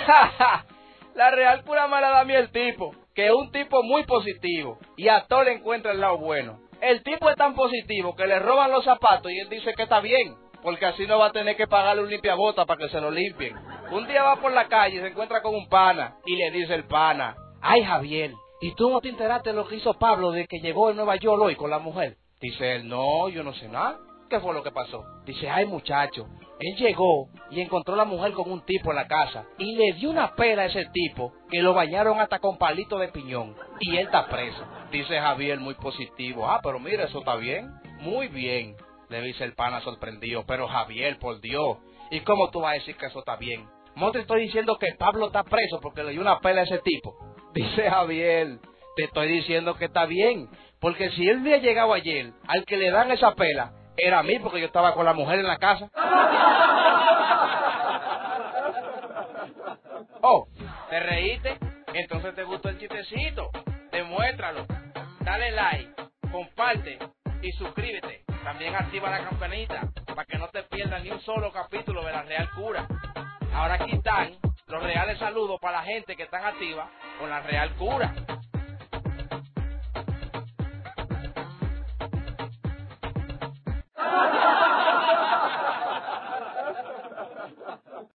La Real Cura me la da a mí el tipo, que es un tipo muy positivo, y a todo le encuentra el lado bueno. El tipo es tan positivo que le roban los zapatos y él dice que está bien, porque así no va a tener que pagarle un limpiabota para que se lo limpien. Un día va por la calle y se encuentra con un pana, y le dice el pana: ay, Javier, ¿y tú no te enteraste de lo que hizo Pablo de que llegó en Nueva York hoy con la mujer? Dice él: no, yo no sé nada. ¿Qué fue lo que pasó? Dice: ay, muchacho, él llegó y encontró a la mujer con un tipo en la casa y le dio una pela a ese tipo que lo bañaron hasta con palitos de piñón y él está preso. Dice Javier muy positivo: ah, pero mira, eso está bien, muy bien. Le dice el pana sorprendido: pero Javier, por Dios, ¿y cómo tú vas a decir que eso está bien? No te estoy diciendo que Pablo está preso porque le dio una pela a ese tipo. Dice Javier: te estoy diciendo que está bien, porque si él hubiera llegado ayer, al que le dan esa pela era a mí, porque yo estaba con la mujer en la casa. Oh, ¿te reíste? Entonces te gustó el chistecito. Demuéstralo. Dale like, comparte y suscríbete. También activa la campanita para que no te pierdas ni un solo capítulo de La Real Cura. Ahora aquí están los reales saludos para la gente que están activa con La Real Cura.